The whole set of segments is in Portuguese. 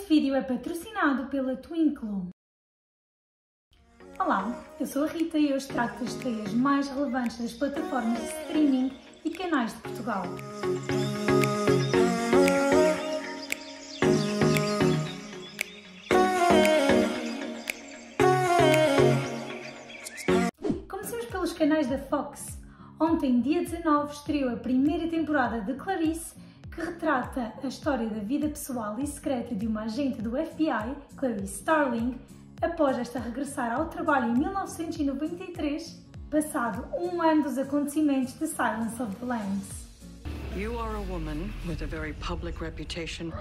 vídeo é patrocinado pela Twinkle. Olá, eu sou a Rita e hoje trago as estreias mais relevantes das plataformas de streaming e canais de Portugal. Comecemos pelos canais da Fox. Ontem, dia 19, estreou a primeira temporada de Clarice, que retrata a história da vida pessoal e secreta de uma agente do FBI, Clarice Starling, após esta regressar ao trabalho em 1993, passado um ano dos acontecimentos de Silence of the Lambs. You are a woman with a very public reputation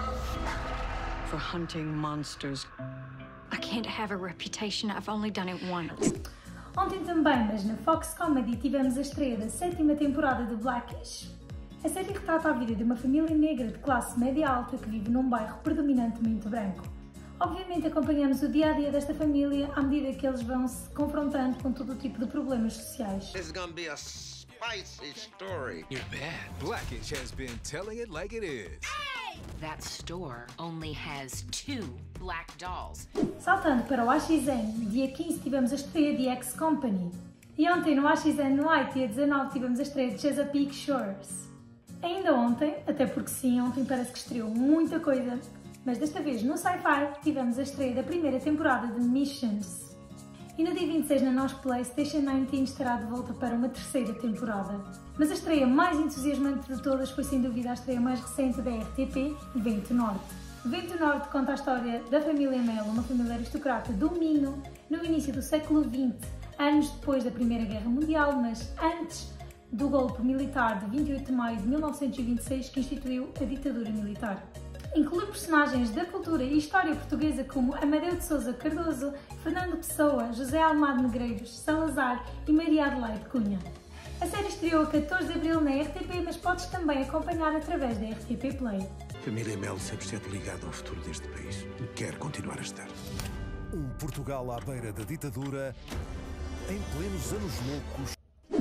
for hunting monsters. I can't have a reputation. I've only done it once. Ontem também, mas na Fox Comedy, tivemos a estreia da 7ª temporada de Blackish. A série retrata a vida de uma família negra de classe média alta que vive num bairro predominantemente branco. Obviamente acompanhamos o dia-a-dia desta família à medida que eles vão se confrontando com todo o tipo de problemas sociais. This is gonna be a spicy story. You're bad. Blackish has been telling it like it is. That store only has 2 black dolls. Saltando para o AXN, dia 15 tivemos a estreia de X Company. E ontem no AXN Light, dia 19, tivemos a estreia de Chesapeake Shores. Ainda ontem, até porque sim, ontem parece que estreou muita coisa, mas desta vez no Sci-Fi tivemos a estreia da primeira temporada de Missions. E no dia 26 na NOS Play, Station 19 estará de volta para uma 3ª temporada. Mas a estreia mais entusiasmante de todas foi sem dúvida a estreia mais recente da RTP, Vento Norte. Vento Norte conta a história da família Melo, uma família aristocrata do Minho, no início do século XX, anos depois da Primeira Guerra Mundial, mas antes do golpe militar de 28 de maio de 1926 que instituiu a ditadura militar. Inclui personagens da cultura e história portuguesa como Amadeu de Sousa Cardoso, Fernando Pessoa, José Almada Negreiros, Salazar e Maria Adelaide Cunha. A série estreou a 14 de abril na RTP, mas podes também acompanhar através da RTP Play. Família Melo sempre esteve ligada ao futuro deste país e quer continuar a estar. Um Portugal à beira da ditadura, em plenos anos loucos.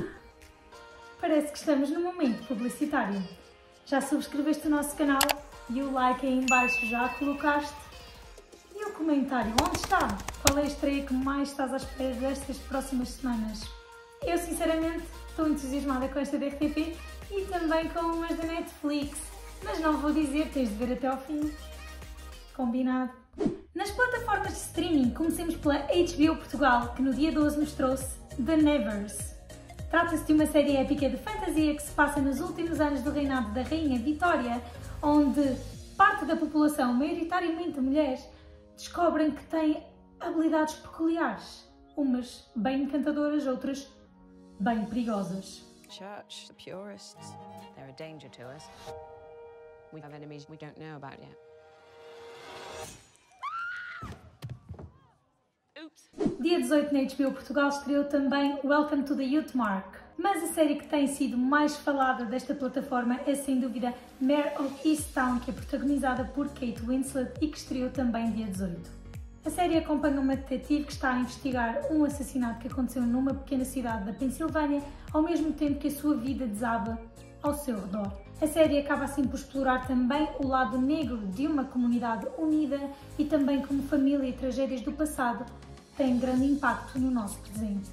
Parece que estamos num momento publicitário. Já subscreveste o nosso canal? E o like aí em baixo já colocaste? E o comentário, onde está? Qual é a estreia que mais estás à espera destas próximas semanas? Eu sinceramente estou entusiasmada com esta da RTP e também com umas da Netflix, mas não vou dizer, tens de ver até ao fim. Combinado? Nas plataformas de streaming, comecemos pela HBO Portugal, que no dia 12 nos trouxe The Nevers. Trata-se de uma série épica de fantasia que se passa nos últimos anos do reinado da Rainha Vitória, onde parte da população, maioritariamente mulheres, descobrem que têm habilidades peculiares, umas bem encantadoras, outras bem perigosas. Church, the purists, they're a danger to us. We have enemies we don't know about yet. Dia 18 na HBO Portugal estreou também Welcome to the Youth Mark. Mas a série que tem sido mais falada desta plataforma é sem dúvida Mare of Easttown, que é protagonizada por Kate Winslet e que estreou também dia 18. A série acompanha uma detetive que está a investigar um assassinato que aconteceu numa pequena cidade da Pensilvânia, ao mesmo tempo que a sua vida desaba ao seu redor. A série acaba assim por explorar também o lado negro de uma comunidade unida e também como família e tragédias do passado têm grande impacto no nosso presente.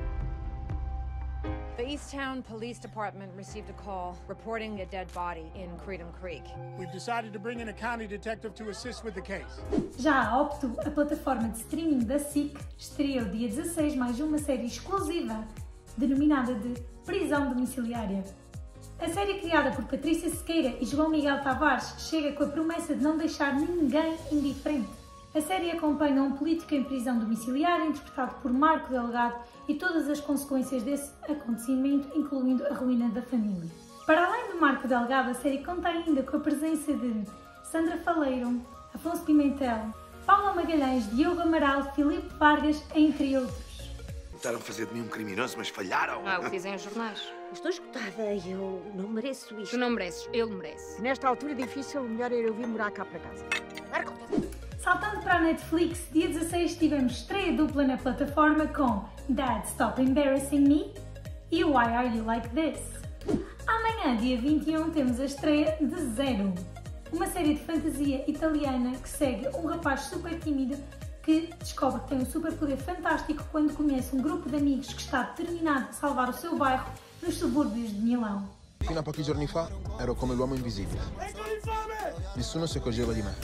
The Easttown Police Department received a call reporting a dead body in Freedom Creek. We've decided to bring in a county detective to assist with the case. Já a Opto, a plataforma de streaming da SIC, estreou dia 16 mais uma série exclusiva denominada de Prisão Domiciliária. A série criada por Patrícia Sequeira e João Miguel Tavares chega com a promessa de não deixar ninguém indiferente. A série acompanha um político em prisão domiciliária interpretado por Marco Delgado e todas as consequências desse acontecimento, incluindo a ruína da família. Para além do Marco Delgado, a série conta ainda com a presença de Sandra Faleiro, Afonso Pimentel, Paula Magalhães, Diogo Amaral, Filipe Vargas, entre outros. Tentaram fazer de mim um criminoso, mas falharam. O que dizem os jornais. Estou esgotada e eu não mereço isto. Tu não mereces, ele merece. Nesta altura difícil, o melhor era eu vir morar cá para casa. Saltando para a Netflix, dia 16 tivemos estreia dupla na plataforma com Dad Stop Embarrassing Me e Why Are You Like This? Amanhã, dia 21, temos a estreia de Zero. uma série de fantasia italiana que segue um rapaz super tímido que descobre que tem um superpoder fantástico quando conhece um grupo de amigos que está determinado a salvar o seu bairro nos subúrbios de Milão. Fino a pochi giorni fa ero come l'uomo invisibile. Nessuno si accorgeva di me.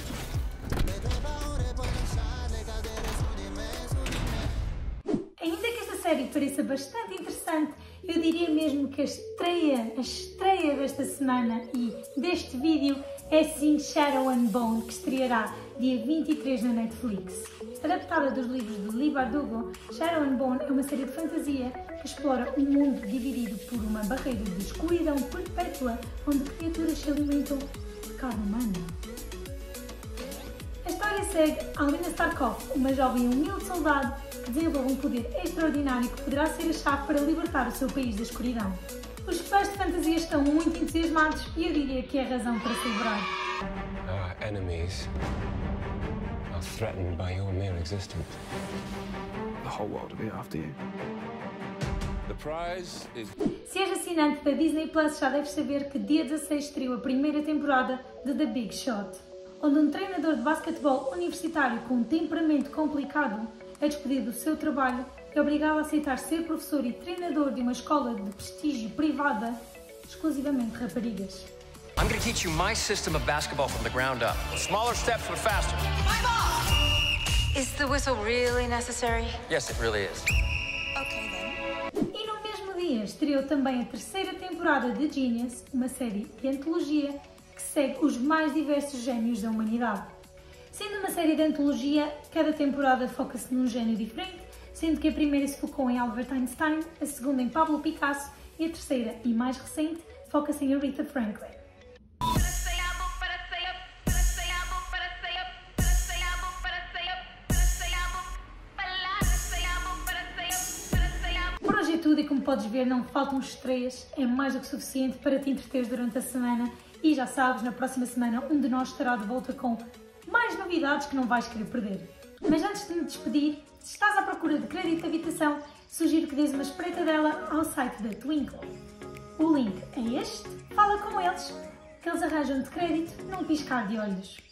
Ainda que esta série pareça bastante interessante, eu diria mesmo que a estreia desta semana e deste vídeo é sim Shadow and Bone, que estreará dia 23 na Netflix. Adaptada dos livros de Leigh Bardugo, Shadow and Bone é uma série de fantasia que explora um mundo dividido por uma barreira de escuridão perpétua onde criaturas se alimentam de carne humana. A história segue Alina Starkov, uma jovem e humilde soldado que desenvolve um poder extraordinário que poderá ser a chave para libertar o seu país da escuridão. Os fãs de fantasia estão muito entusiasmados e eu diria que é razão para celebrar. Our enemies are threatened by your mere existence. The whole world will be after you. The prize is... Se és assinante da Disney Plus, já deves saber que dia 16 estreou a primeira temporada de The Big Shot, onde um treinador de basquetebol universitário com um temperamento complicado é despedido do seu trabalho e obrigado a aceitar ser professor e treinador de uma escola de prestígio privada, exclusivamente de raparigas. I'm going to teach you my system of basketball from the ground up. Smaller steps, but faster. My ball! Is the whistle really necessary? Yes, it really is. Okay, then. E no mesmo dia estreou também a terceira temporada de Genius, uma série de antologia que segue os mais diversos gênios da humanidade. Sendo uma série de antologia, cada temporada foca-se num gênio diferente, sendo que a primeira se focou em Albert Einstein, a segunda em Pablo Picasso e a terceira e mais recente foca-se em Aretha Franklin. Por hoje é tudo e como podes ver não faltam estreias, é mais do que suficiente para te entreteres durante a semana e já sabes, na próxima semana um de nós estará de volta com mais novidades que não vais querer perder. Mas antes de me despedir, se estás à procura de crédito de habitação, sugiro que dês uma espreitadela ao site da Twinkle. O link é este, fala com eles, que eles arranjam de crédito num piscar de olhos.